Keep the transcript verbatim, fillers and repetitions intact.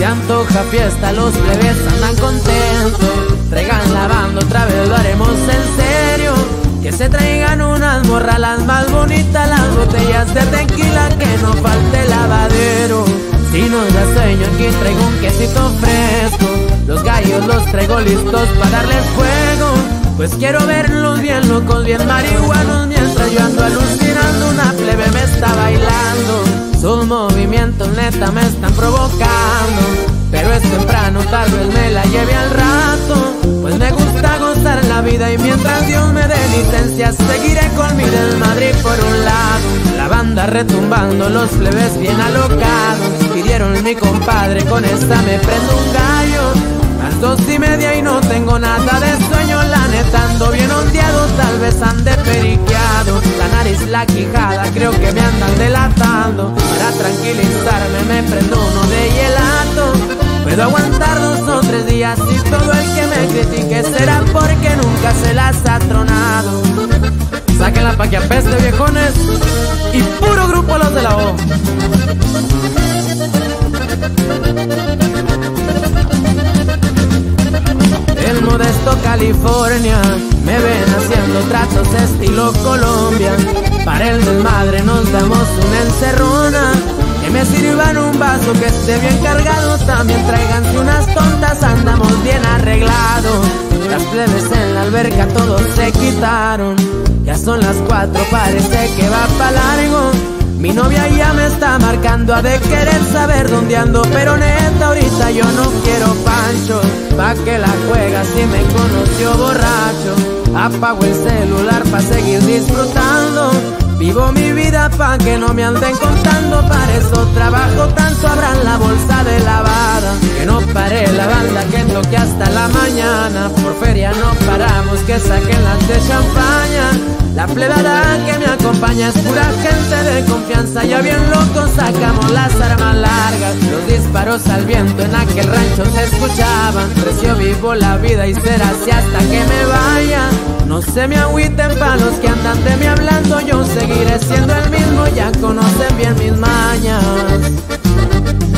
antoja fiesta, los plebes andan contentos. Traigan la banda, otra vez lo haremos en serio. Que se traigan unas morras las más bonitas, las botellas de tequila, que no falte lavadero. Si nos da sueño aquí traigo un quesito fresco. Los gallos los traigo listos para darles fuego. Pues quiero verlos bien locos, bien marihuanos, mientras yo ando alucinando, una plebe me está bailando. Sus movimientos neta me están provocando, pero es temprano, tal vez me la lleve al rato. Pues me gusta gozar la vida y mientras Dios me dé licencia seguiré con mi desmadre por un lado. La banda retumbando, los plebes bien alocados. Pidieron mi compadre, con esta me prendo un gallo. Las dos y media y no tengo nada de sueño, la neta ando bien ondeado, tal vez ande periqueado. La nariz, la quijada, creo que me andan delatando. Para tranquilizarme me prendo uno de hielato. Puedo aguantar dos o tres días y todo el que me critique será porque nunca se las ha tronado. Sáquenla pa' que apeste, viejones, y puro grupo los de la O. El Modesto, California, me ven haciendo tratos estilo Colombia. Para el desmadre nos damos una encerrona. Que me sirvan un vaso que esté bien cargado. También tráiganse unas tontas, andamos bien arreglados. Las plebes en la alberca todos se quitaron. Ya son las cuatro, parece que va pa' largo. Mi novia ya me está marcando, ha de querer saber dónde ando. Pero neta ahorita yo no quiero pancho. Pa' que la juega si me conoció borracho. Apago el celular pa' seguir disfrutando. Vivo mi vida pa' que no me anden contando. Para eso trabajo tanto, abran la bolsa de lavada. Que no pare la banda, que toque hasta la mañana. Por feria no paramos, que saquen las de champaña. La plebada que me acompaña es pura gente de confianza. Ya bien locos sacamos las armas largas. Los disparos al viento en aquel rancho se escuchaban. Precio vivo la vida y será así hasta que me vaya. No se me agüiten pa' los que andan de mí hablando. Yo seguiré siendo el mismo, ya conocen bien mis mañas.